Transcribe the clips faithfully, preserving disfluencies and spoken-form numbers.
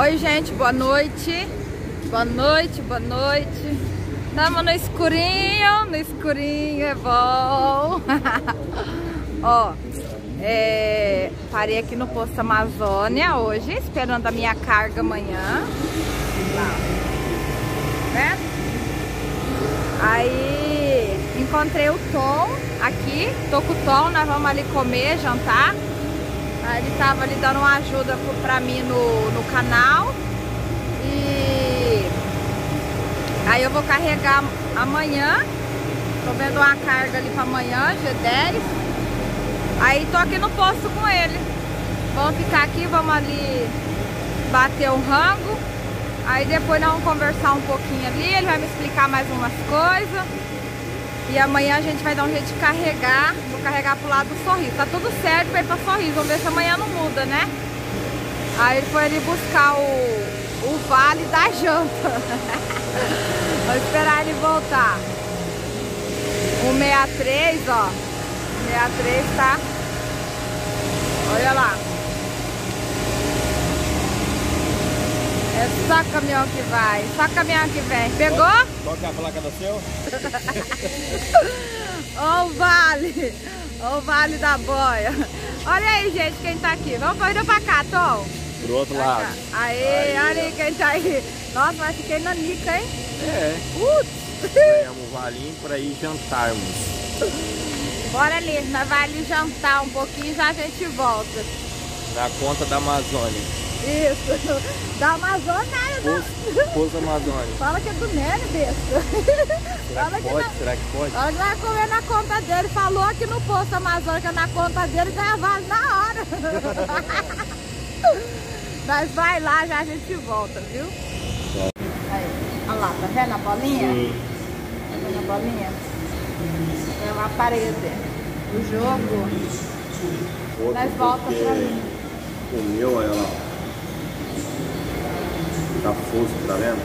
Oi, gente, boa noite. Boa noite, boa noite. Estamos no escurinho, no escurinho é bom. Ó, é, parei aqui no posto Amazônia hoje, esperando a minha carga amanhã. Lá, né? Aí encontrei o Tom aqui, tô com o Tom, nós vamos ali comer, jantar. Aí ele tava ali dando uma ajuda pra mim no, no canal. E aí eu vou carregar amanhã. Tô vendo uma carga ali pra amanhã, G dez. Aí tô aqui no posto com ele. Vamos ficar aqui, vamos ali bater um rango. Aí depois nós vamos conversar um pouquinho ali. Ele vai me explicar mais umas coisas. E amanhã a gente vai dar um jeito de carregar. Vou carregar pro lado do Sorriso. Tá tudo certo pra ir pra Sorriso. Vamos ver se amanhã não muda, né? Aí ele foi ali buscar o, o vale da janta. Vou esperar ele voltar. O sessenta e três, ó. O sessenta e três tá. Olha lá. É só caminhão que vai, só caminhão que vem. Pegou? Qual que é a placa do seu? Ó o vale, ó o vale da boia. Olha aí, gente, quem tá aqui. Vamos correr pra cá, Tom. Pro outro pra lado. Cá. Aí, aí, olha aí quem tá aí. Nossa, mas fiquei na nica, hein? É. Putz. Ganhamos um valinho pra ir jantarmos. Bora ali, nós vamos ali jantar um pouquinho e já a gente volta. Na conta da Amazônia. Isso, da Amazônia. Poço, Poço Amazônia. Fala que é do Nery, besta. Será Fala que que pode? não... Será que pode? Nós vai comer na conta dele. Falou aqui no posto Amazônica, na conta dele, ganha vale na hora. Nós vai lá, já a gente volta, viu? É. Aí, olha lá, tá vendo a bolinha? Sim. Tá vendo a bolinha? É uma parede. O jogo. Outro Nós voltamos pra mim. O meu, olha lá. Tá fosco, tá vendo?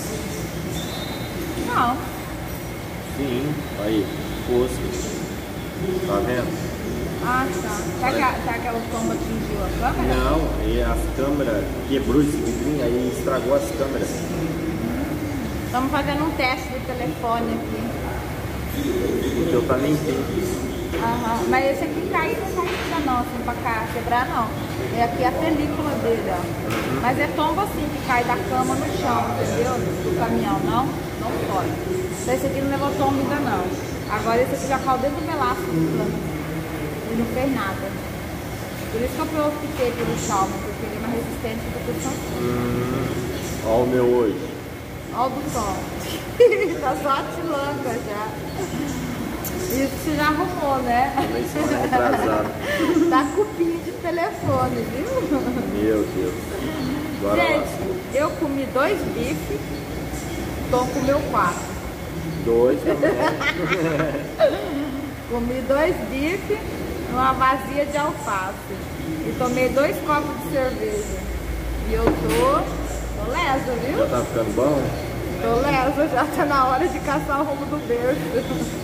Não. Sim, aí, fosco. Tá vendo? Ah, tá. Será que, a, será que o tombo atingiu a câmera? Não, e as câmeras quebrou esse vidrinho, aí estragou as câmeras. Estamos fazendo um teste do telefone aqui. O teu tá limpinho. Aham, mas esse aqui cai não sai ainda não, assim, pra cá, quebrar não. É aqui a película dele, ó. Uhum. Mas é tombo assim, que cai da cama no chão, entendeu? Do caminhão, não? Não pode. Então esse aqui não levou tombo ainda não. Agora esse aqui já caiu dentro do melasco do plano. E não fez nada. Por isso que eu preocupei pelo chão, porque ele é mais resistente do que o chão. Hum, ó o meu hoje. Ó o do Tom. Tá só atilanca já. Isso você já arrumou, né? Tá cupinho de telefone, viu? Meu Deus. Bora Gente, lá. eu comi dois bifes, Tom comeu quatro. Dois também. Comi dois bifes numa vazia de alface. E tomei dois copos de cerveja. E eu tô, tô lesa, viu? Já tá ficando bom? Tô lesa, já tá na hora de caçar o rumo do berço.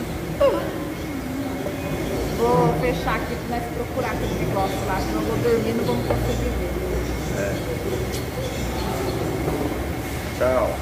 Vou fechar aqui pra nós procurar aquele negócio lá, senão eu vou dormir e não vamos conseguir ver. É. Tchau.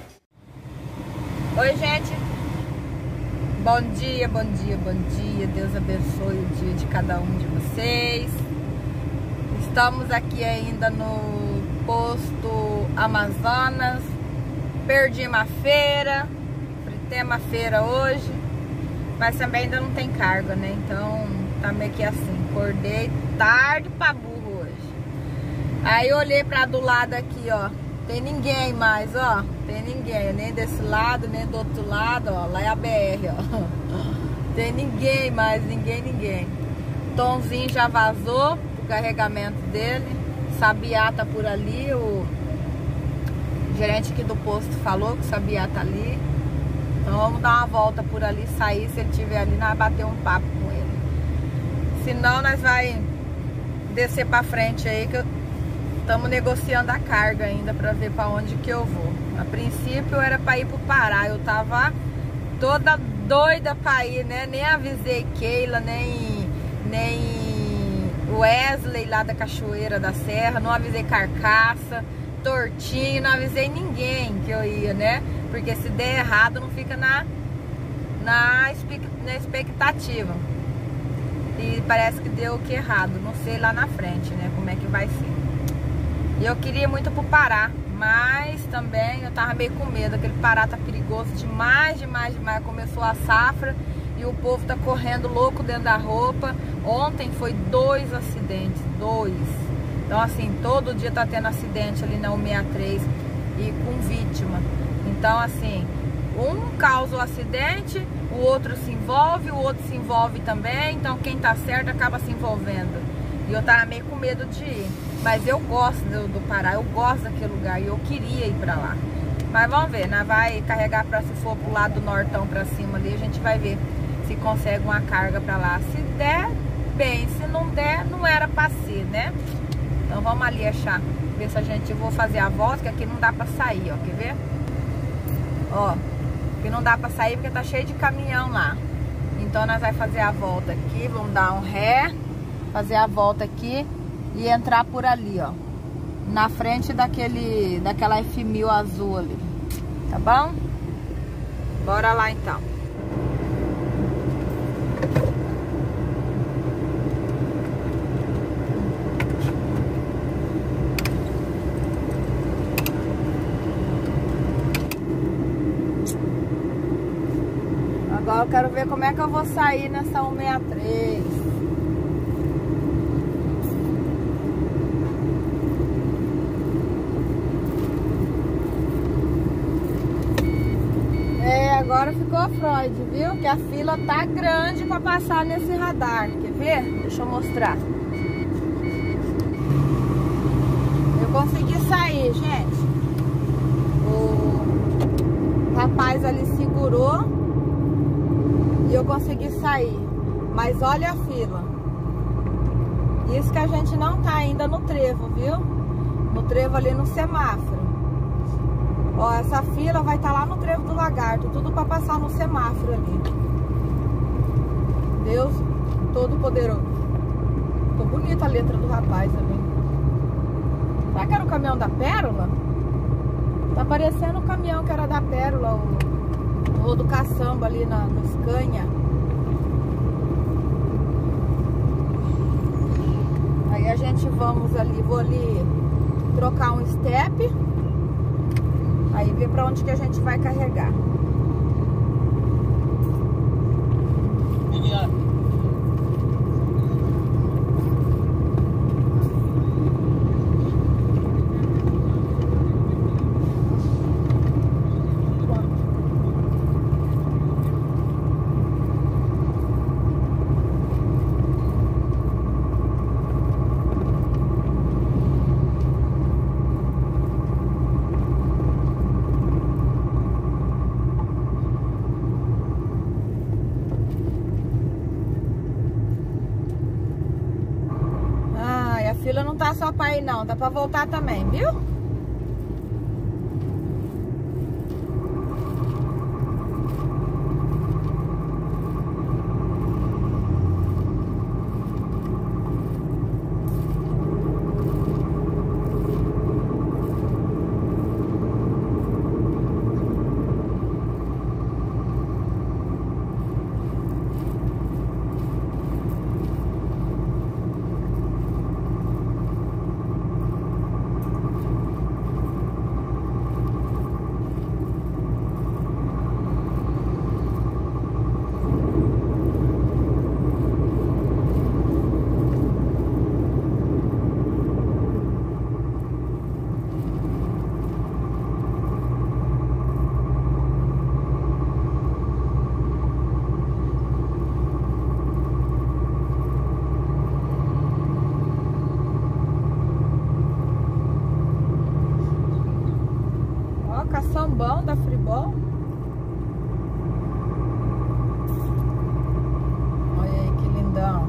Oi, gente. Bom dia, bom dia, bom dia. Deus abençoe o dia de cada um de vocês. Estamos aqui ainda no posto Amazonas. Perdi uma feira, fritei uma feira hoje. Mas também ainda não tem carga, né? Então tá meio que assim. Acordei tarde pra burro hoje. Aí eu olhei pra do lado aqui, ó. Tem ninguém mais, ó. Tem ninguém, nem desse lado, nem do outro lado, ó. Lá é a B R, ó. Tem ninguém mais, ninguém, ninguém. Tomzinho já vazou o carregamento dele. Sabiá tá por ali. O gerente aqui do posto falou que o Sabiá tá ali. Então vamos dar uma volta por ali, sair, se ele estiver ali, nós bater um papo com ele. Senão nós vai descer pra frente aí, que estamos negociando a carga ainda pra ver pra onde que eu vou. A princípio era pra ir pro Pará, eu tava toda doida pra ir, né? Nem avisei Keila, nem, nem Wesley lá da Cachoeira da Serra, não avisei Carcaça. tortinho, não avisei ninguém que eu ia, né? Porque se der errado não fica na, na, na expectativa. E parece que deu o que errado, não sei lá na frente, né? Como é que vai ser. E eu queria muito pro Pará, mas também eu tava meio com medo. Aquele Pará tá perigoso demais, demais, demais. Começou a safra e o povo tá correndo louco dentro da roupa. Ontem foi dois acidentes, dois. Então assim, todo dia tá tendo acidente ali na cento e sessenta e três e com vítima. Então assim, um causa o acidente, o outro se envolve, o outro se envolve também. Então quem tá certo acaba se envolvendo. E eu tava meio com medo de ir. Mas eu gosto do, do Pará, eu gosto daquele lugar e eu queria ir pra lá. Mas vamos ver, nós vai carregar pra, se for pro lado do Nortão pra cima ali, a gente vai ver se consegue uma carga pra lá. Se der, bem, se não der, não era pra ser, né? Então vamos ali achar, ver se a gente, eu vou fazer a volta, que aqui não dá pra sair, ó, quer ver? Ó, aqui não dá pra sair porque tá cheio de caminhão lá. Então nós vamos fazer a volta aqui, vamos dar um ré, fazer a volta aqui e entrar por ali, ó, na frente daquele, daquela F mil azul ali, tá bom? Bora lá então. Agora eu quero ver como é que eu vou sair nessa cento e sessenta e três. Agora ficou a Freud, viu? Que a fila tá grande pra passar nesse radar. Quer ver? Deixa eu mostrar. Eu consegui sair, gente. O rapaz ali segurou e eu consegui sair. Mas olha a fila. Isso que a gente não tá ainda no trevo, viu? No trevo ali no semáforo. Ó, essa fila vai estar tá lá no Trevo do Lagarto, tudo para passar no semáforo ali. Deus Todo-Poderoso. Ficou bonita a letra do rapaz ali. Será que era o caminhão da Pérola? Tá parecendo o caminhão que era da Pérola, o, o do caçamba ali na, no Scania. Aí a gente vamos ali, vou ali trocar um step. Aí ver pra onde que a gente vai carregar. Não tá só pra ir não, dá pra voltar também, viu? Caçambão da Fribol. Olha aí que lindão.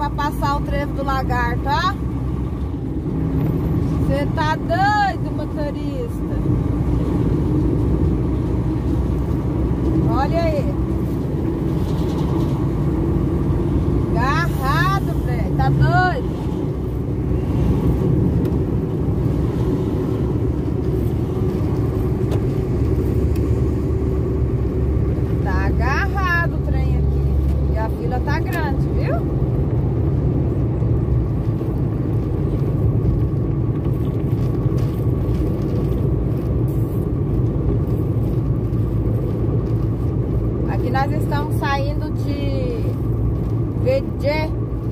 pra passar o trevo do lagarto, ó. Você tá doido, motorista? Olha aí. Agarrado, velho. Tá doido? Tá agarrado o trem aqui. E a fila tá grande, viu? Nós estamos saindo de V G.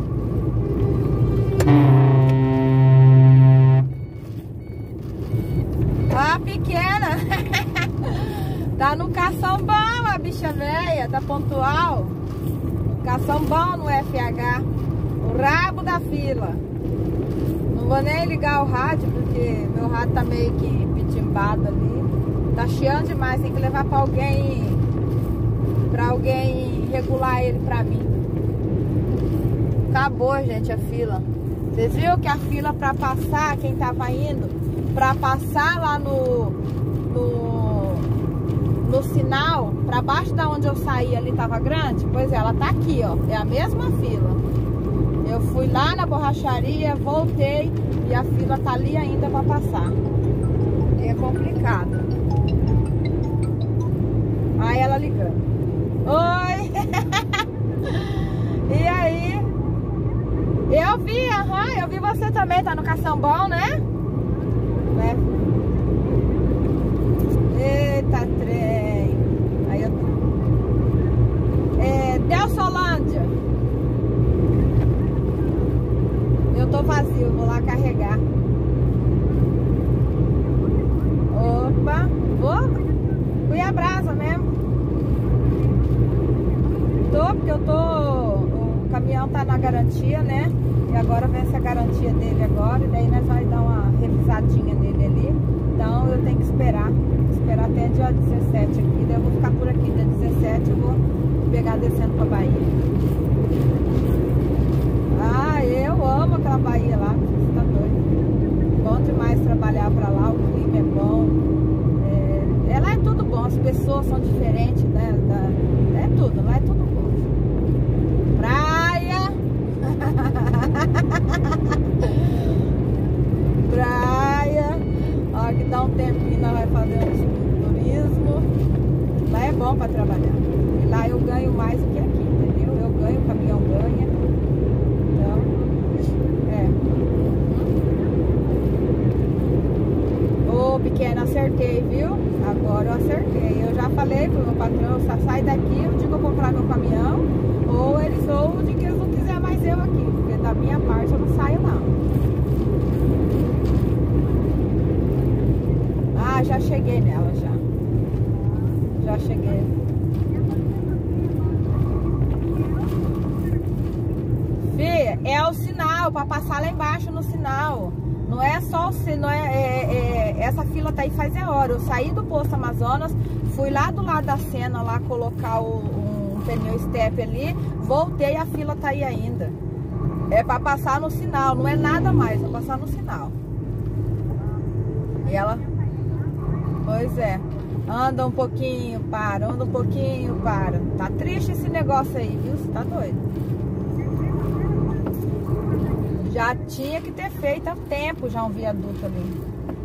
Ó, a pequena. Tá no caçambão, a bicha velha. Tá pontual. Caçambão no F H. O rabo da fila. Não vou nem ligar o rádio, porque meu rádio tá meio que pitimbado ali. Tá chiando demais. Tem que levar pra alguém... Pra alguém regular ele pra mim. Acabou, gente, a fila. Vocês viram que a fila pra passar, quem tava indo, pra passar lá no, no, no sinal, pra baixo da onde eu saí ali tava grande? Pois é, ela tá aqui, ó. É a mesma fila. Eu fui lá na borracharia, voltei e a fila tá ali ainda pra passar. É complicado. Aí ela ligando. Oi! E aí? Eu vi, aham, eu vi você também, tá no caçambão, né? né? Eita, trem! Aí eu tô... É, Delsolândia. Eu tô vazio, vou lá carregar. Opa! Opa! Fui a brasa mesmo. Tô, porque eu tô... O caminhão tá na garantia, né? E agora vence a garantia dele agora. E daí nós vamos dar uma revisadinha nele ali. Então eu tenho que esperar. Esperar até dia dezessete aqui. Daí eu vou ficar por aqui. Dia dezessete eu vou pegar descendo pra Bahia. Ah, eu amo aquela Bahia lá. Você tá doido. Bom demais trabalhar pra lá. O clima é bom. É... é, lá é tudo bom. As pessoas são diferentes, né? Da... é tudo. Lá é tudo bom. Praia. Praia. Ó, que dá um tempinho nós vai fazer um turismo. Lá é bom pra trabalhar. E lá eu ganho mais do que aqui, entendeu? Eu ganho, o caminhão ganha. Então, é. Ô, pequena, acertei, viu? Agora eu acertei. Eu já falei pro meu patrão, só sai daqui o dia que eu comprar meu caminhão. Ou eles, ou o dia que eles não quiserem mais eu aqui. Porque da minha parte eu não saio, não. Ah, já cheguei nela, já. Já cheguei. Fê, é o sinal, pra passar lá embaixo no sinal. Não é só o sinal, é, é, é, essa fila tá aí faz é hora. Eu saí do posto Amazonas, fui lá do lado da Sena lá colocar o, um pneu step ali, voltei, a fila tá aí ainda. É pra passar no sinal, não é nada mais, é passar no sinal. E ela... Pois é. Anda um pouquinho, para, anda um pouquinho, para. Tá triste esse negócio aí, viu? Você tá doido. Já tinha que ter feito há tempo já um viaduto ali.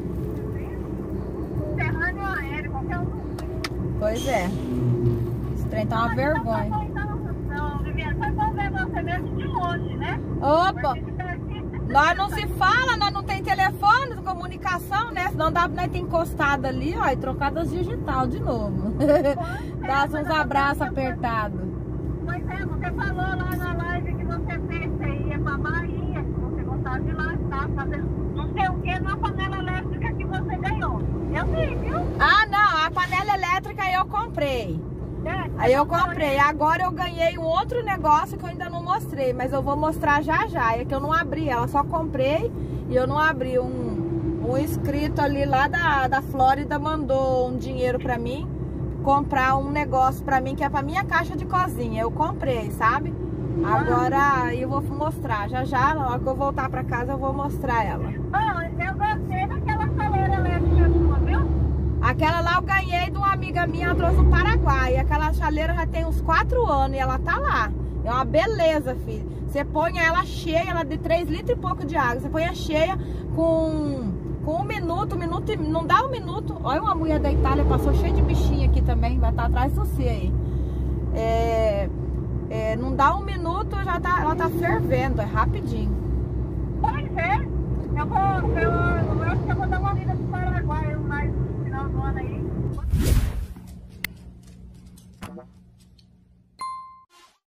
Terrâneo aéreo, qualquer um. Pois é. Esse trem tá uma vergonha. Não, Viviane, foi bom ver você mesmo de longe, né? Opa! Nós não se fala, nós não tem telefone, comunicação, né? Senão dá pra nós ter encostado ali, ó, e trocado as digital de novo. Dá uns abraços apertados. Pois é, você falou lá na live que você fez, você ia pra Bahia, que você gostava de lá, tá fazendo não sei o que na panela elétrica que você ganhou. Eu vi, viu? Ah, não, a panela elétrica eu comprei. É, Aí eu comprei, agora eu ganhei um outro negócio que eu ainda não mostrei, mas eu vou mostrar já já, é que eu não abri ela, só comprei e eu não abri. Um, um inscrito ali lá da, da Flórida mandou um dinheiro pra mim, comprar um negócio pra mim que é pra minha caixa de cozinha, eu comprei, sabe? Agora eu vou mostrar. Já já, na hora que eu voltar pra casa, eu vou mostrar ela. Ah, eu gostei daquela chaleira elétrica sua, viu? Aquela lá eu ganhei de uma amiga minha, ela trouxe do Paraguai. Aquela chaleira já tem uns quatro anos e ela tá lá. É uma beleza, filho. Você põe ela cheia, ela de três litros e pouco de água. Você põe a cheia com, com um minuto, um minuto, não dá um minuto. Olha uma mulher da Itália, passou cheia de bichinho aqui também, vai estar atrás de você aí. É, é, não dá um minuto, já tá, ela tá fervendo, é rapidinho. Pois é. Eu vou, eu, eu acho que eu vou dar uma vida pro Paraguai mais no final do ano aí.